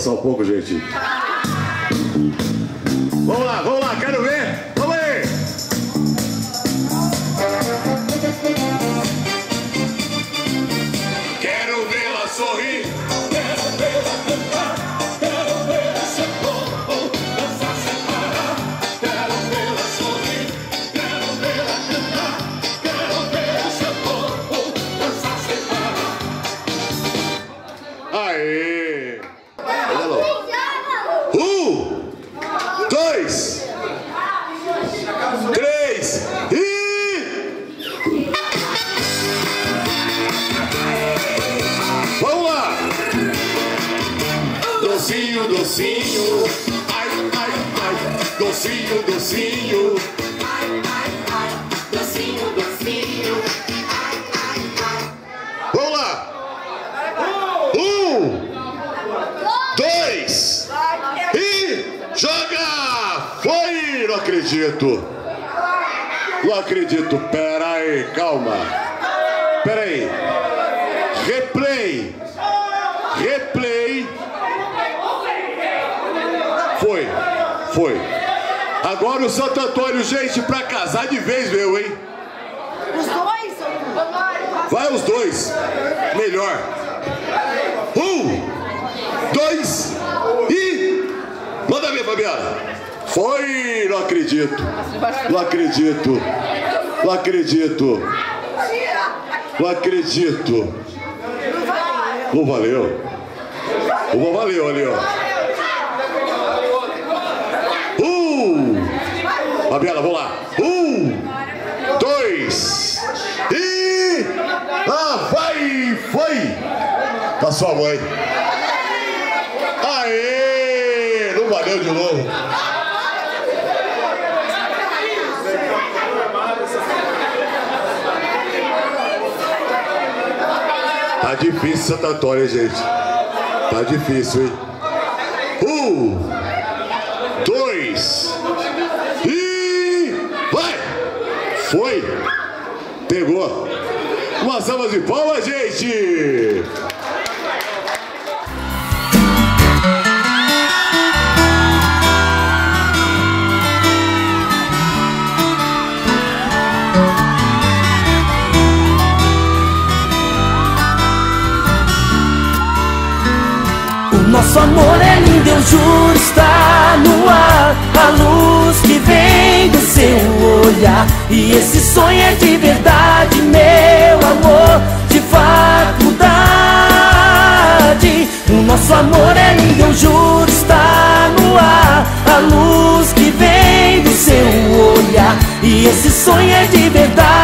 dançar um pouco, gente? Vamos lá, quero ver. Vamos aí. Quero vê-la sorrir. Quero vê-la cantar. Quero ver esse corpo dançar sem parar. Quero vê-la sorrir. Quero vê-la cantar. Quero ver esse corpo dançar sem parar. Aê! Olha lá. 2, 3 e... Vamos lá! Docinho, docinho, ai, ai, ai, docinho, docinho, ai, ai, ai, docinho, docinho, ai, ai, ai. Vamos lá! 2 e... Joga! Foi! Não acredito! Não acredito! Pera aí, calma! Pera aí! Replay! Replay! Foi! Foi! Agora o Santo Antônio, gente, pra casar de vez, meu, hein? Os dois? Vai os dois! Melhor! 1, 2 e... Manda ver, Fabiana. Foi! Não acredito. Não acredito. Não acredito. Não acredito. Não valeu. Não valeu ali, ó. Fabiana, vamos lá. 1, 2 e... Ah, vai! Foi! Da sua mãe. Aê! Não valeu de novo. Tá difícil Santo Antônio, gente. Tá difícil, hein? 1, 2 e... Vai! Foi! Pegou! Uma salva de palmas, gente! Nosso amor é lindo, eu juro, está no ar. A luz que vem do seu olhar. E esse sonho é de verdade, meu amor, de faculdade. O nosso amor é lindo, eu juro, está no ar. A luz que vem do seu olhar. E esse sonho é de verdade.